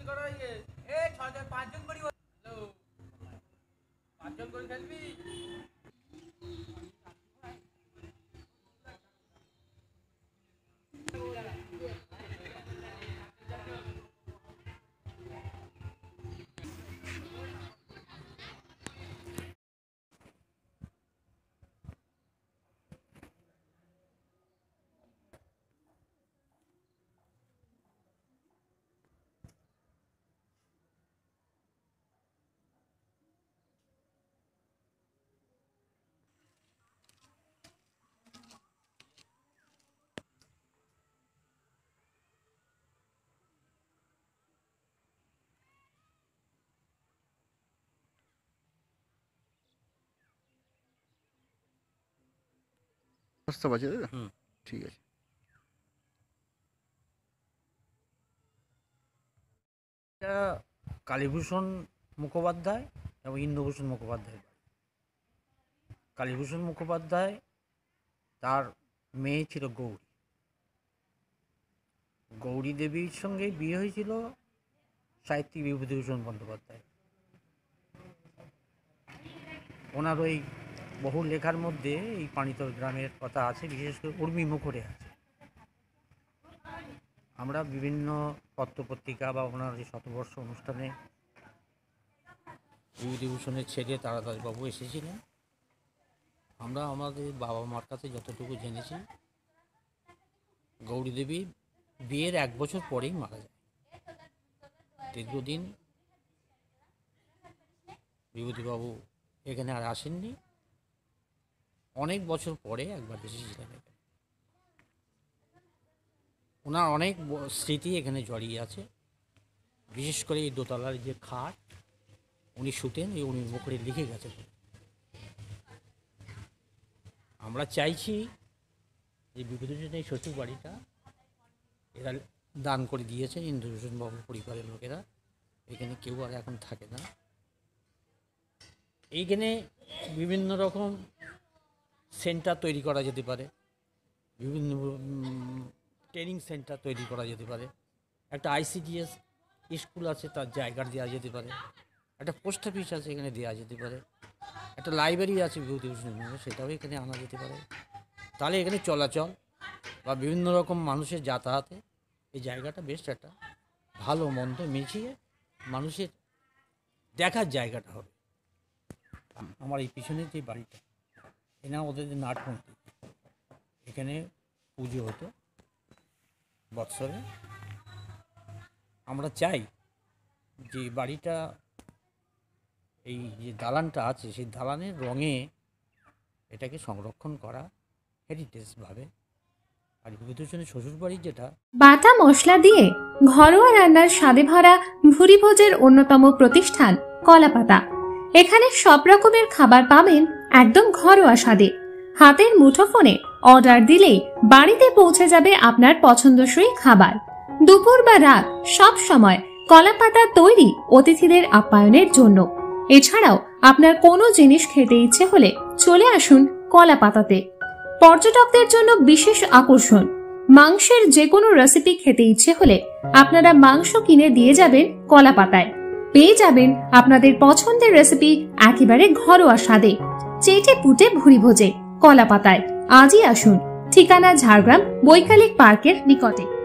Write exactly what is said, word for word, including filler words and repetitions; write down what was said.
প্রস্তাব আছে, তাই তো? ঠিক আছে। এটা কালীভূষণ মুখোপাধ্যায় এবং ইন্দ্রভূষণ মুখোপাধ্যায়। কালীভূষণ মুখোপাধ্যায় তার মেয়ে ছিল গৌরী। গৌরী দেবীর সঙ্গে বিয়ে হয়েছিল সাহিত্যিক বিভূতিভূষণ বন্দ্যোপাধ্যায়। ওনার ওই বহু লেখার মধ্যে এই পানিতর গ্রামের কথা আছে, বিশেষ করে উর্মি মুখরে আছে। আমরা বিভিন্ন পত্রপত্রিকা বা ওনার যে শতবর্ষ অনুষ্ঠানে বিভূতিভূষণের ছেলে তারাদাসবাবু এসেছিলেন। আমরা আমাদের বাবা মার কাছে যতটুকু জেনেছি, গৌরী দেবী বিয়ের এক বছর পরেই মারা যায়। দীর্ঘদিন বিভূতিবাবু এখানে আর আসেননি। অনেক বছর পরে একবার এসেছিলেন এখানে। ওনার অনেক স্মৃতি এখানে জড়িয়ে আছে। বিশেষ করে এই দোতলার যে খাট উনি শুতেন, এই উনি মুখে লিখে গেছেন। আমরা চাইছি যে বিভূতিভূষণ এই শ্বশুর বাড়িটা এরা দান করে দিয়েছে ইন্দ্রভূষণ বাবু পরিবারের লোকেরা। এখানে কেউ আর এখন থাকে না। এইখানে বিভিন্ন রকম সেন্টার তৈরি করা যেতে পারে, বিভিন্ন ট্রেনিং সেন্টার তৈরি করা যেতে পারে। একটা আইসিডিএস স্কুল আছে, তার জায়গা দেওয়া যেতে পারে। একটা পোস্ট অফিস আছে, এখানে দেওয়া যেতে পারে। একটা লাইব্রেরি আছে বিভূতিভূষণের নামে, সেটাও এখানে আনা যেতে পারে। তাহলে এখানে চলাচল বা বিভিন্ন রকম মানুষের যাতায়াতে এই জায়গাটা বেশ একটা ভালো মন্দ মিশিয়ে মানুষের দেখার জায়গাটা হবে। আমার এই পিছনের যে বাড়িটা, এনা ওদের যে নাটমন্ত্রী, এখানে পুজো হতো বৎসরে। আমরা চাই যে বাড়িটা, এই যে দালানটা আছে, সেই দালানের রঙে এটাকে সংরক্ষণ করা হেরিটেজভাবে। আর বিভূতিভূষণের শ্বশুরবাড়ির যেটা বাটা মশলা দিয়ে ঘরোয়া রান্নার স্বাদে ভরা ভুরিভোজের অন্যতম প্রতিষ্ঠান কলাপাতা। এখানে সব রকমের খাবার পাবেন একদম ঘরোয়া স্বাদে। হাতের মুঠোফোনে অর্ডার দিলেই বাড়িতে পৌঁছে যাবে আপনার পছন্দসই খাবার। দুপুর বা রাত সব সময় কলাপাতা তৈরি অতিথিদের আপ্যায়নের জন্য। এছাড়াও আপনার কোনো জিনিস খেতে ইচ্ছে হলে চলে আসুন কলাপাতাতে। পর্যটকদের জন্য বিশেষ আকর্ষণ, মাংসের যে কোনো রেসিপি খেতে ইচ্ছে হলে আপনারা মাংস কিনে দিয়ে যাবেন কলাপাতায়। পেয়ে যাবেন আপনাদের পছন্দের রেসিপি একেবারে ঘরোয়া স্বাদে, চেটে পুটে ভুরিভোজে কলাপাতায়। আজই আসুন। ঠিকানা ঝাড়গ্রাম বৈকালিক পার্কের নিকটে।